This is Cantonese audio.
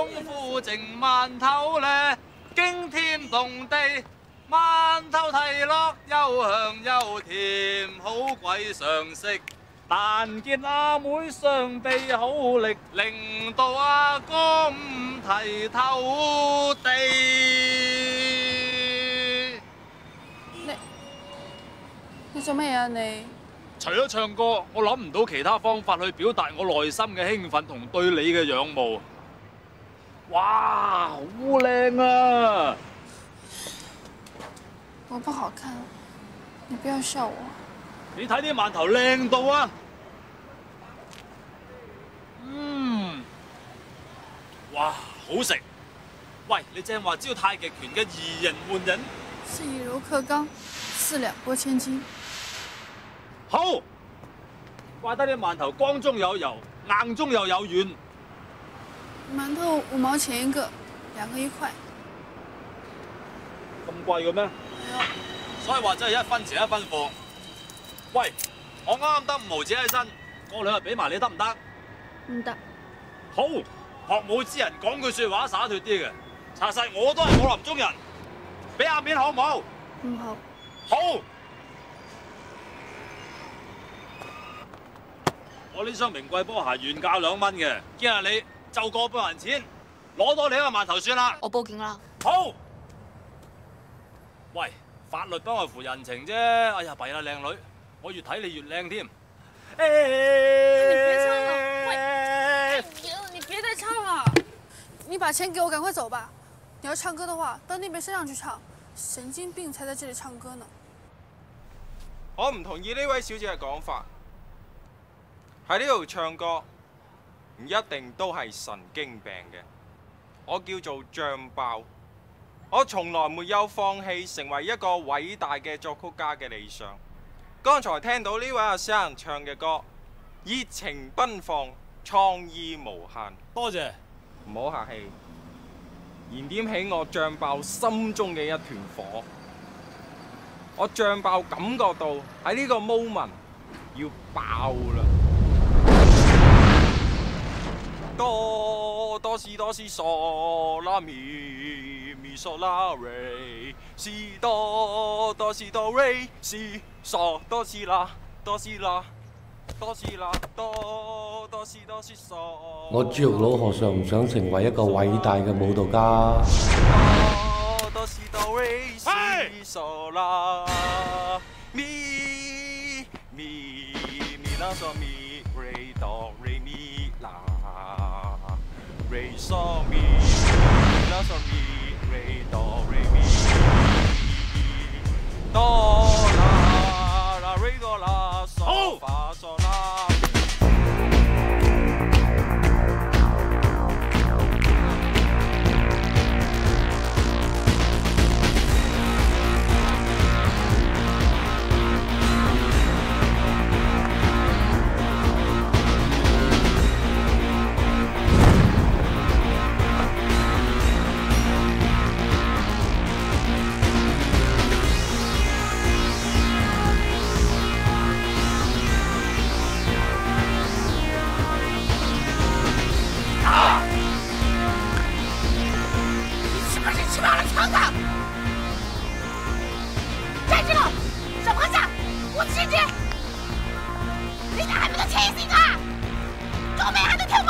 功夫整饅頭咧，驚天動地，饅頭睇落又香又甜，好鬼常食。但見阿妹雙臂好力，令到阿哥唔提頭地。 你做咩啊你？ 除咗唱歌，我諗唔到其他方法去表達我內心嘅興奮同對你嘅仰慕。哇，好靚啊！ 我不好看，你不要笑我。 你睇啲饅頭靚到啊！哇，好食！喂，你正話知道太極拳嘅移形換影？ 是以柔克剛，4兩撥千斤。 好，怪得啲饅頭光中有油，硬中又有軟。 饅頭5毛錢一個，2個1塊。 咁貴嘅咩？所以話真係1分錢1分貨。喂，我啱啱得5毫紙喺身，過2日俾埋你得唔得？ 唔得。 好，學武之人講句説話灑脱啲嘅。查實我都係武林中人，俾下面好唔好？ 唔好。 好。我呢雙名貴波鞋原價2蚊嘅，見下你就個半銀錢，攞多你一個饅頭算啦。 我報警啦。 好。喂，法律不外乎人情啫。哎呀，弊啦，靚女，我越睇你越靚添。 你別唱了，喂！哎呦，你別再唱了，你把錢給我，趕快走吧。你要唱歌的話，到那邊山上去唱。神經病才在這裡唱歌呢。 我唔同意呢位小姐嘅講法。喺呢度唱歌唔一定都係神經病嘅。我叫做醬爆，我從來沒有放棄成為一個偉大嘅作曲家嘅理想。剛才聽到呢位阿生唱嘅歌，熱情奔放，創意無限。 多謝， 唔好客氣，燃點起我醬爆心中嘅一團火。我醬爆感覺到喺呢個 moment 要爆啦！哆西嗦啦咪嗦啦瑞，西哆西哆瑞，西嗦哆西啦哆西啦哆西啦哆西嗦。 我豬肉佬何嘗唔想成為一個偉大嘅舞蹈家？ 哆西哆瑞，西嗦啦咪啦嗦咪瑞哆瑞咪啦。Re so mi la so mi re do re mi do la re do la so fa so la。 你哋係咪都黐線㗎？做咩喺度跳